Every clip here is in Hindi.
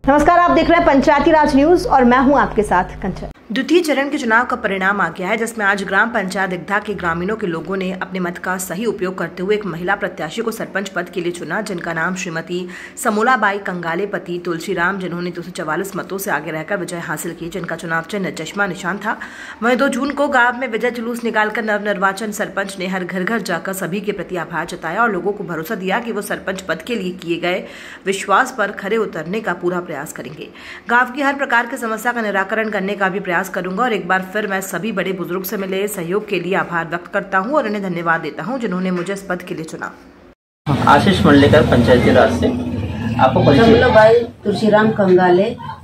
नमस्कार, आप देख रहे हैं पंचायती राज न्यूज और मैं हूं आपके साथ कंचन। द्वितीय चरण के चुनाव का परिणाम आ गया है, जिसमें आज ग्राम पंचायत दिग्धा के ग्रामीणों के लोगों ने अपने मत का सही उपयोग करते हुए एक महिला प्रत्याशी को सरपंच पद के लिए चुना, जिनका नाम श्रीमती समोलाबाई कंगाले पति तुलसीराम, जिन्होंने 244 मतों से आगे रहकर विजय हासिल की, जिनका चुनाव चिन्ह चश्मा निशान था। वहीं 2 जून को गांव में विजय जुलूस निकालकर नवनिर्वाचन सरपंच ने हर घर घर जाकर सभी के प्रति आभार जताया और लोगों को भरोसा दिया कि वो सरपंच पद के लिए किए गए विश्वास पर खरे उतरने का पूरा प्रयास करेंगे। गाँव की हर प्रकार की समस्या का निराकरण करने का भी प्रयास करूंगा और एक बार फिर मैं सभी बड़े बुजुर्ग से मिले सहयोग के लिए आभार व्यक्त करता हूं और उन्हें धन्यवाद देता हूं जिन्होंने मुझे इस पद के लिए चुना। आशीष मंडलेकर, पंचायती राज से। आपको समोलाबाई तुलसीराम कंगाले,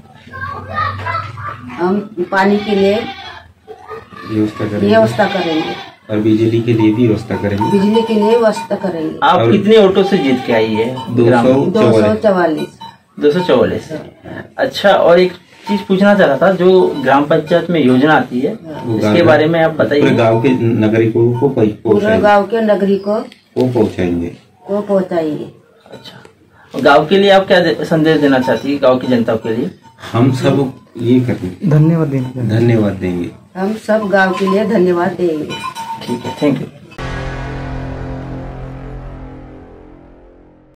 हम पानी के लिए व्यवस्था करेंगे और बिजली के लिए भी व्यवस्था करेंगे। बिजली के लिए व्यवस्था करेंगे। आप कितने वोटों से जीत के आई है? 244। अच्छा, और एक चीज पूछना चाह रहा था, जो ग्राम पंचायत में योजना आती है इसके बारे में आप बताइए। पूरे गांव के नागरिकों को पूरे गांव के नागरिकों को पहुंचाएंगे। अच्छा, गांव के लिए आप क्या संदेश देना चाहती है गांव की जनता के लिए? हम सब ये करेंगे, धन्यवाद देंगे। हम सब गांव के लिए धन्यवाद देंगे। ठीक है, थैंक यू।